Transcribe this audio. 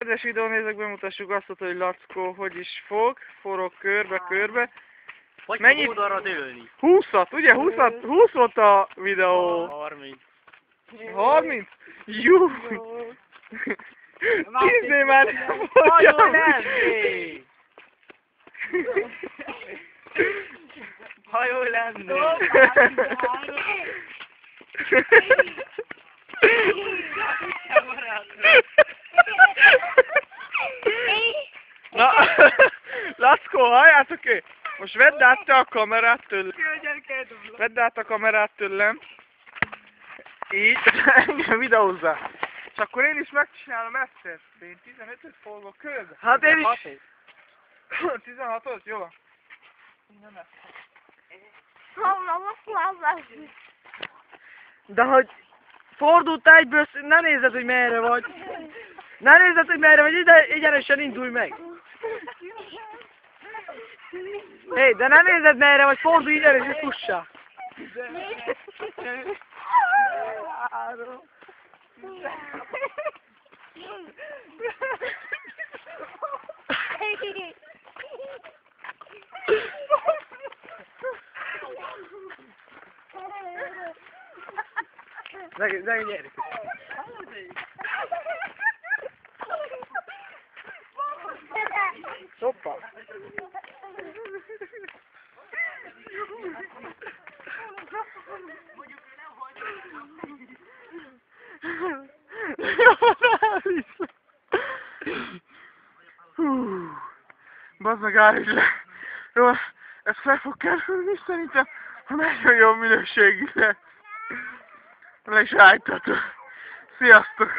kedves videónézők, bemutassuk azt, hogy Lackó hogy is forog körbe-körbe. Hogy mennyit? fog oldalra dőlni? 20-at, ugye? 20 volt a videó. 30. 30? Jú! 10-nél már nem Hajó volt. lenni! Hajó lenni! Na, Lackó, halljátok ki? Most vedd át te a kamerát tőlem. Vedd át a kamerát tőlem. Így, engem videózzál. És akkor én is megcsinálom ezt. Én 15-öt fogok körbe. Hát én is. 16-ot? Jó. De hogy fordult egyből, ne nézed, hogy merre vagy. Ne nézed, hogy merre vagy, ide egyenesen indulj meg. Hé, de ne nézed merre vagy, fordulj egyenesen és fussál. De gyerünk. Hoppa. Bazd meg, állj le. Jó, ez fel fog kerülni szerintem, ha nagyon jó minőségű lesz. Le is állítható. Sziasztok!